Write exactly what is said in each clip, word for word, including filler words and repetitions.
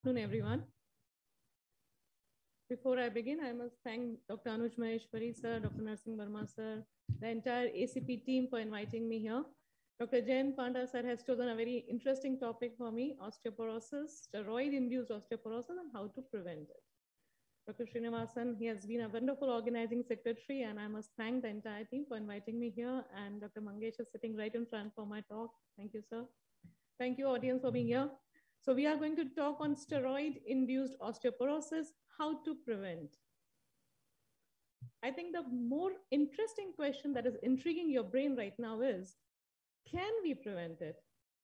afternoon, everyone. Before I begin, I must thank Doctor Anuj Maheshwari sir, Doctor Narsingh Verma sir, the entire A C P team for inviting me here. Doctor Jayan Panda sir has chosen a very interesting topic for me, osteoporosis, steroid-induced osteoporosis and how to prevent it. Doctor Srinivasan, he has been a wonderful organizing secretary, and I must thank the entire team for inviting me here. And Doctor Mangesh is sitting right in front for my talk. Thank you, sir. Thank you, audience, for being here. So we are going to talk on steroid-induced osteoporosis, how to prevent. I think the more interesting question that is intriguing your brain right now is, can we prevent it?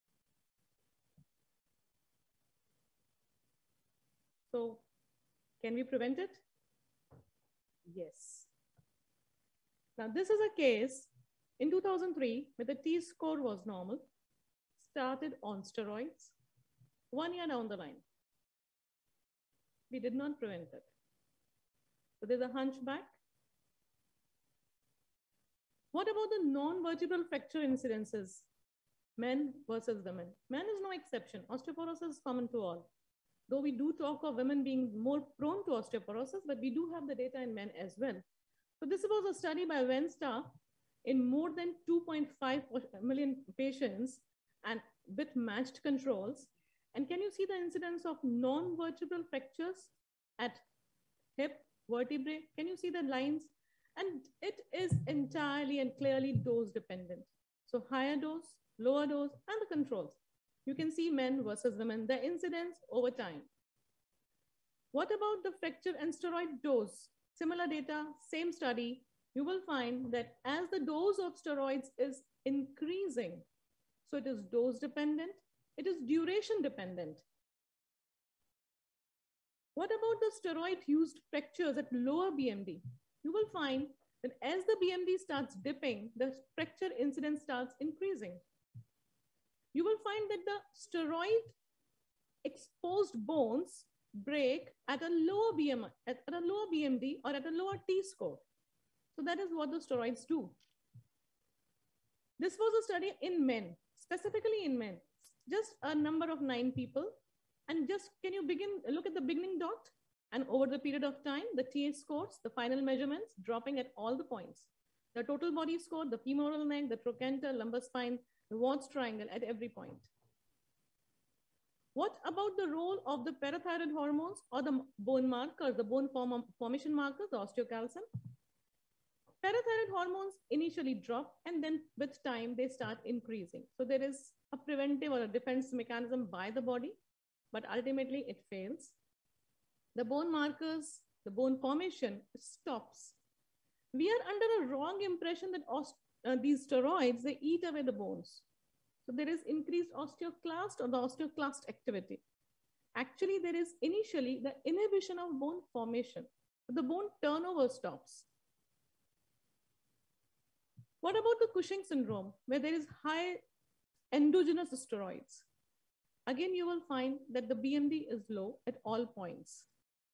So, can we prevent it? Yes. Now, this is a case in two thousand three where the T-score was normal, started on steroids, one year down the line. We did not prevent it. So there's a hunchback. What about the non-vertebral fracture incidences? Men versus women. Men is no exception. Osteoporosis is common to all. Though we do talk of women being more prone to osteoporosis, but we do have the data in men as well. So this was a study by Wenstar in more than two point five million patients and with matched controls. And can you see the incidence of non-vertebral fractures at hip, vertebrae? Can you see the lines? And it is entirely and clearly dose dependent. So higher dose, lower dose, and the controls. You can see men versus women, the incidence over time. What about the fracture and steroid dose? Similar data, same study. You will find that as the dose of steroids is increasing, so it is dose dependent, it is duration dependent. What about the steroid-used fractures at lower B M D? You will find that as the B M D starts dipping, the fracture incidence starts increasing. You will find that the steroid-exposed bones break at a lower B M I, at, at a lower B M D or at a lower T-score. So that is what the steroids do. This was a study in men, specifically in men. Just a number of nine people. And just, can you begin, look at the beginning dot? And over the period of time, the T H scores, the final measurements, dropping at all the points. The total body score, the femoral neck, the trochanter, lumbar spine, the Watts triangle at every point. What about the role of the parathyroid hormones or the bone markers, the bone form formation markers, the osteocalcin? Parathyroid hormones initially drop, and then with time, they start increasing. So there is a preventive or a defense mechanism by the body, but ultimately it fails. The bone markers, the bone formation stops. We are under a wrong impression that uh, these steroids, they eat away the bones. So there is increased osteoclast or the osteoclast activity. Actually, there is initially the inhibition of bone formation. The bone turnover stops. What about the Cushing syndrome, where there is high endogenous steroids? Again, you will find that the B M D is low at all points.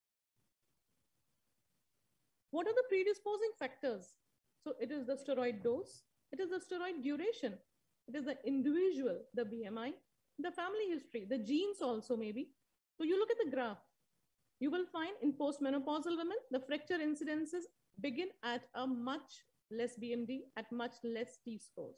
What are the predisposing factors? So it is the steroid dose, it is the steroid duration, it is the individual, the B M I, the family history, the genes also maybe. So you look at the graph, you will find in postmenopausal women, the fracture incidences begin at a much less B M D, at much less T-scores.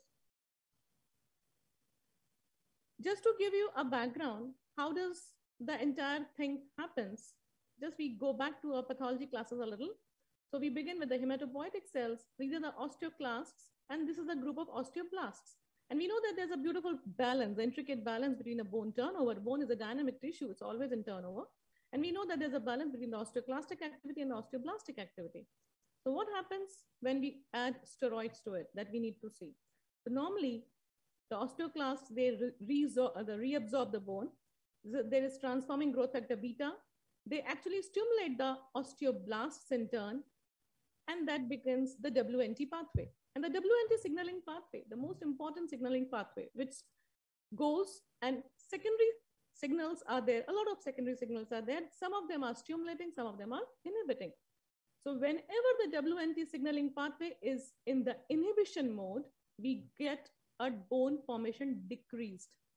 Just to give you a background, how does the entire thing happens? Just we go back to our pathology classes a little. So we begin with the hematopoietic cells. These are the osteoclasts, and this is a group of osteoblasts. And we know that there's a beautiful balance, intricate balance between a bone turnover. Bone is a dynamic tissue, it's always in turnover. And we know that there's a balance between the osteoclastic activity and the osteoblastic activity. So what happens when we add steroids to it that we need to see? So normally, the osteoclasts, they re reabsorb the bone. There is transforming growth factor beta. They actually stimulate the osteoblasts in turn, and that begins the W N T pathway. And the W N T signaling pathway, the most important signaling pathway, which goes and secondary signals are there. A lot of secondary signals are there. Some of them are stimulating, some of them are inhibiting. So whenever the W N T signaling pathway is in the inhibition mode, we get a bone formation decreased.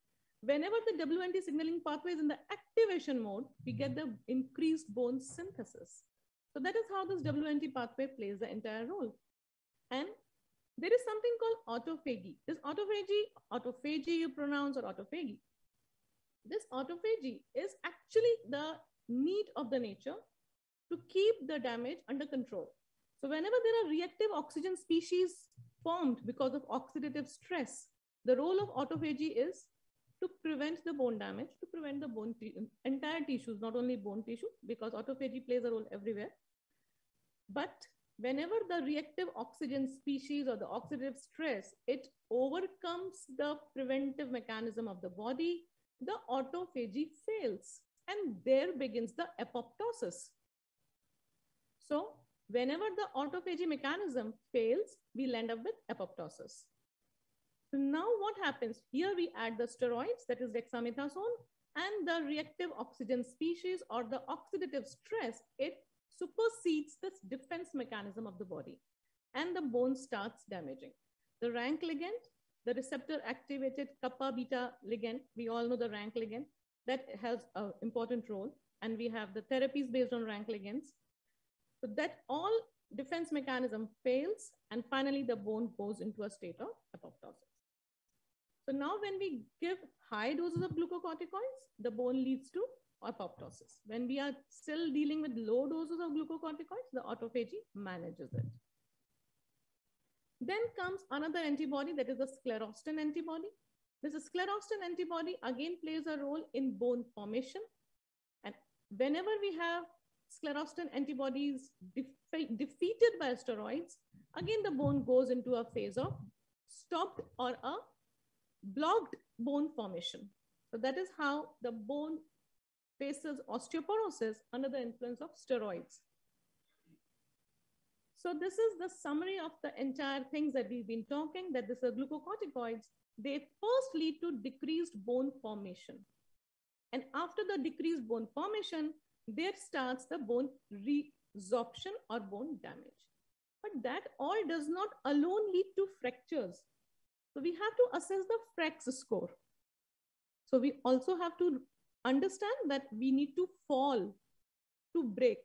Whenever the W N T signaling pathway is in the activation mode, we get the increased bone synthesis. So that is how this W N T pathway plays the entire role. And there is something called autophagy. This autophagy, autophagy you pronounce, or autophagy. This autophagy is actually the need of the nature to keep the damage under control. So whenever there are reactive oxygen species formed because of oxidative stress, the role of autophagy is to prevent the bone damage, to prevent the bone entire tissues, not only bone tissue, because autophagy plays a role everywhere. But whenever the reactive oxygen species or the oxidative stress, it overcomes the preventive mechanism of the body, the autophagy fails, and there begins the apoptosis. So whenever the autophagy mechanism fails, we'll end up with apoptosis. So now what happens? Here we add the steroids, that is dexamethasone, and the reactive oxygen species or the oxidative stress, it supersedes this defense mechanism of the body, and the bone starts damaging. The rank ligand, the receptor activated kappa beta ligand, we all know the rank ligand, that has an important role, and we have the therapies based on rank ligands. So that all defense mechanism fails, and finally the bone goes into a state of apoptosis. So now when we give high doses of glucocorticoids, the bone leads to apoptosis. When we are still dealing with low doses of glucocorticoids, the autophagy manages it. Then comes another antibody, that is the sclerostin antibody. This sclerostin antibody again plays a role in bone formation. And whenever we have sclerostin antibodies defe defeated by steroids, again the bone goes into a phase of stopped or a blocked bone formation. So that is how the bone faces osteoporosis under the influence of steroids. So this is the summary of the entire things that we've been talking, that this is glucocorticoids. They first lead to decreased bone formation. And after the decreased bone formation, there starts the bone resorption or bone damage. But that all does not alone lead to fractures. So we have to assess the Frax score. So we also have to understand that we need to fall to break.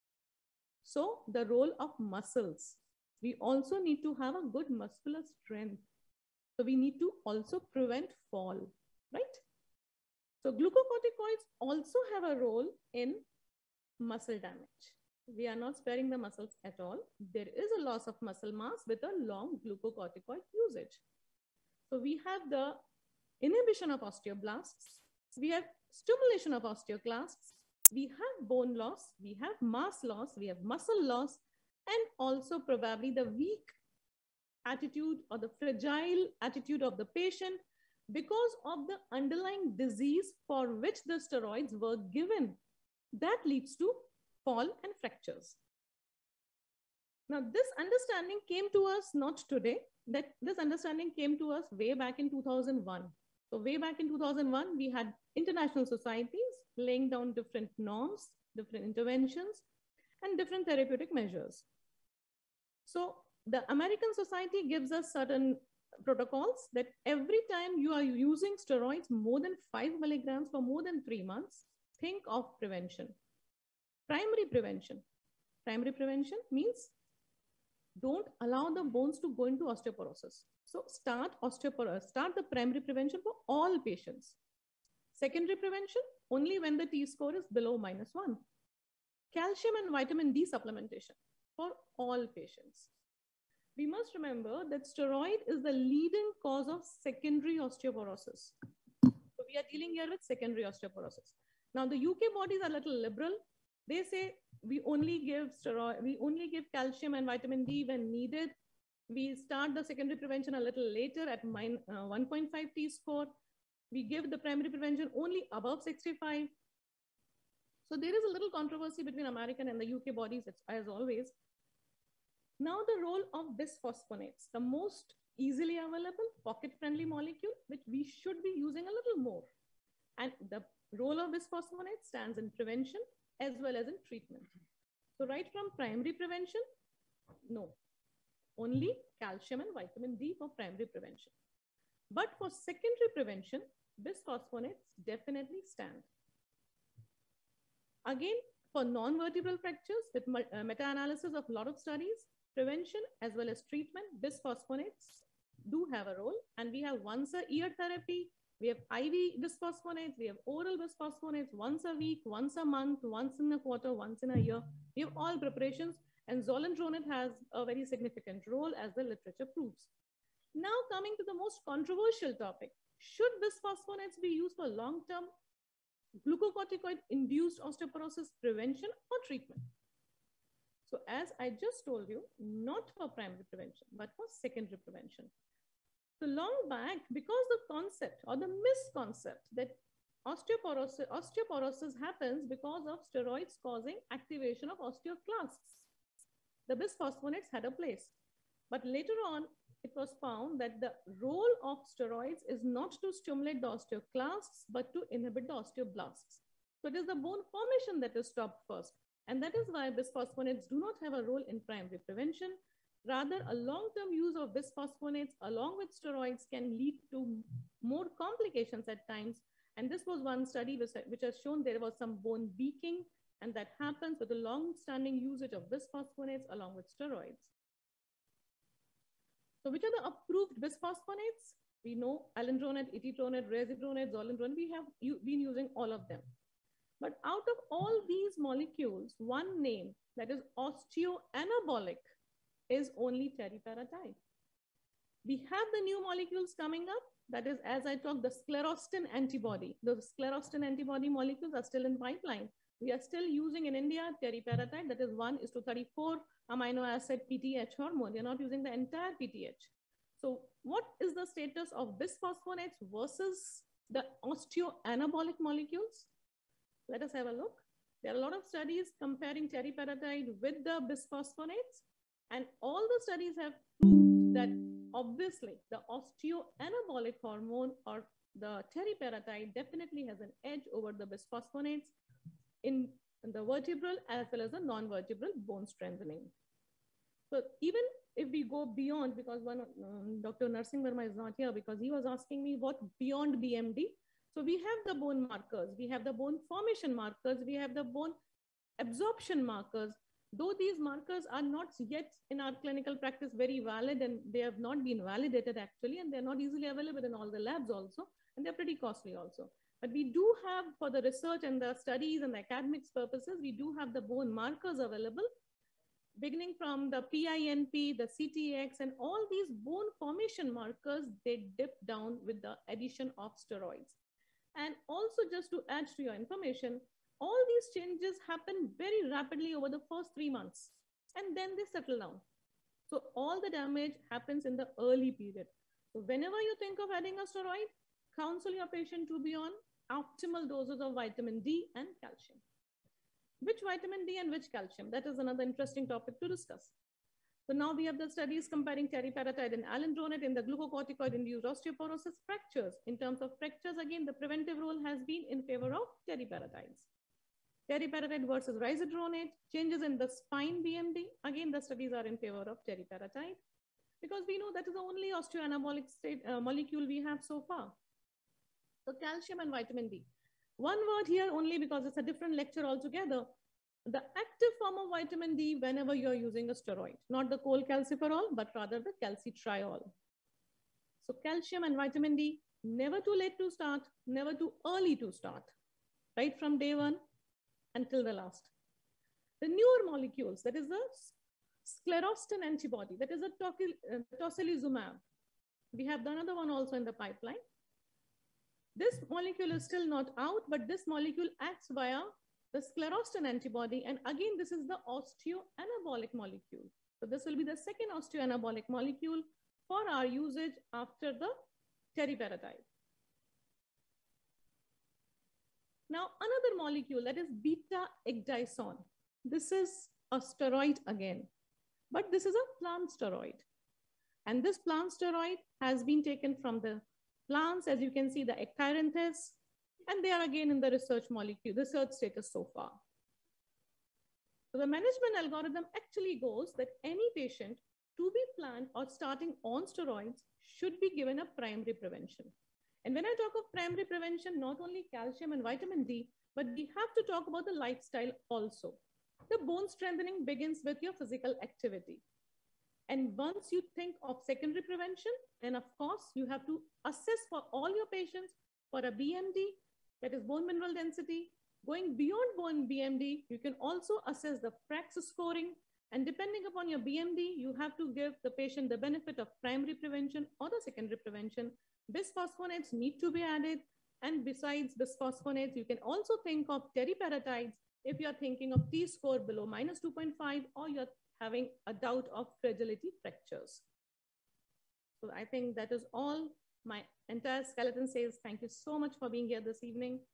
So the role of muscles, we also need to have a good muscular strength. So we need to also prevent fall, right? So glucocorticoids also have a role in muscle damage. We are not sparing the muscles at all. There is a loss of muscle mass with a long glucocorticoid usage. So we have the inhibition of osteoblasts. We have stimulation of osteoclasts. We have bone loss. We have mass loss. We have muscle loss. And also probably the weak attitude or the fragile attitude of the patient because of the underlying disease for which the steroids were given. That leads to fall and fractures. Now, this understanding came to us not today, that this understanding came to us way back in two thousand one. So way back in two thousand one, we had international societies laying down different norms, different interventions, and different therapeutic measures. So the American Society gives us certain protocols that every time you are using steroids more than five milligrams for more than three months, think of prevention. Primary prevention. Primary prevention means don't allow the bones to go into osteoporosis. So start osteoporosis, start the primary prevention for all patients. Secondary prevention, only when the T-score is below minus one. Calcium and vitamin D supplementation for all patients. We must remember that steroid is the leading cause of secondary osteoporosis. So we are dealing here with secondary osteoporosis. Now the U K bodies are a little liberal. They say we only give steroid, we only give calcium and vitamin D when needed. We start the secondary prevention a little later at uh, one point five T-score. We give the primary prevention only above sixty-five. So there is a little controversy between American and the U K bodies, as always. Now the role of bisphosphonates, the most easily available pocket-friendly molecule, which we should be using a little more. And the role of bisphosphonates stands in prevention as well as in treatment. So right from primary prevention, no, only calcium and vitamin D for primary prevention. But for secondary prevention, bisphosphonates definitely stand. Again, for non-vertebral fractures with uh, meta-analysis of a lot of studies, prevention as well as treatment, bisphosphonates do have a role. And we have once a year therapy, we have I V bisphosphonates, we have oral bisphosphonates once a week, once a month, once in a quarter, once in a year. We have all preparations, and zoledronate has a very significant role, as the literature proves. Now coming to the most controversial topic, should bisphosphonates be used for long-term glucocorticoid-induced osteoporosis prevention or treatment? So as I just told you, not for primary prevention, but for secondary prevention. So long back, because the concept or the misconcept that osteoporosis, osteoporosis happens because of steroids causing activation of osteoclasts, the bisphosphonates had a place. But later on, it was found that the role of steroids is not to stimulate the osteoclasts, but to inhibit the osteoblasts. So it is the bone formation that is stopped first. And that is why bisphosphonates do not have a role in primary prevention. Rather, a long-term use of bisphosphonates along with steroids can lead to more complications at times. And this was one study which, which has shown there was some bone beaking, and that happens with the long-standing usage of bisphosphonates along with steroids. So which are the approved bisphosphonates? We know alendronate, etidronate, rezidronate, zoledronate. We have been using all of them. But out of all these molecules, one name that is osteoanabolic is only teriparatide. We have the new molecules coming up. That is, as I talked, the sclerostin antibody. The sclerostin antibody molecules are still in pipeline. We are still using in India teriparatide, that is one is to thirty-four amino acid P T H hormone. We are not using the entire P T H. So what is the status of bisphosphonates versus the osteoanabolic molecules? Let us have a look. There are a lot of studies comparing teriparatide with the bisphosphonates, and all the studies have proved that obviously the osteoanabolic hormone or the teriparatide definitely has an edge over the bisphosphonates in the vertebral as well as the non-vertebral bone strengthening. So even if we go beyond, because one um, Doctor Narsingh Verma is not here because he was asking me what beyond B M D. So we have the bone markers, we have the bone formation markers, we have the bone absorption markers. Though these markers are not yet in our clinical practice very valid, and they have not been validated actually, and they're not easily available in all the labs also, and they're pretty costly also. But we do have, for the research and the studies and the academics purposes, we do have the bone markers available, beginning from the P I N P, the C T X, and all these bone formation markers, they dip down with the addition of steroids. And also, just to add to your information, all these changes happen very rapidly over the first three months, and then they settle down. So all the damage happens in the early period. So whenever you think of adding a steroid, counsel your patient to be on optimal doses of vitamin D and calcium. Which vitamin D and which calcium? That is another interesting topic to discuss. So now we have the studies comparing teriparatide and alendronate in the glucocorticoid-induced osteoporosis fractures. In terms of fractures, again, the preventive role has been in favor of teriparatides. Teriparatide versus rezidronate, changes in the spine B M D. Again, the studies are in favor of teriparatide because we know that is the only osteoanabolic state, uh, molecule we have so far. So calcium and vitamin D. One word here only because it's a different lecture altogether. The active form of vitamin D whenever you're using a steroid, not the cholecalciferol, but rather the calcitriol. So calcium and vitamin D, never too late to start, never too early to start, right from day one until the last. The newer molecules, that is the sclerostin antibody, that is the tocilizumab. We have another one also in the pipeline. This molecule is still not out, but this molecule acts via the sclerostin antibody. And again, this is the osteoanabolic molecule. So this will be the second osteoanabolic molecule for our usage after the teriparatide. Now, another molecule, that is beta-ecdysone. This is a steroid again, but this is a plant steroid. And this plant steroid has been taken from the plants, as you can see, the Ecthyranthus, and they are again in the research molecule, research status so far. So the management algorithm actually goes that any patient to be planned or starting on steroids should be given a primary prevention. And when I talk of primary prevention, not only calcium and vitamin D, but we have to talk about the lifestyle also. The bone strengthening begins with your physical activity. And once you think of secondary prevention, then of course you have to assess for all your patients for a B M D, that is bone mineral density. Going beyond bone B M D, you can also assess the FRAX scoring. And depending upon your B M D, you have to give the patient the benefit of primary prevention or the secondary prevention. Bisphosphonates need to be added. And besides bisphosphonates, you can also think of teriparatides if you're thinking of T-score below minus two point five, or you're having a doubt of fragility fractures. So I think that is all. My entire skeleton says thank you so much for being here this evening.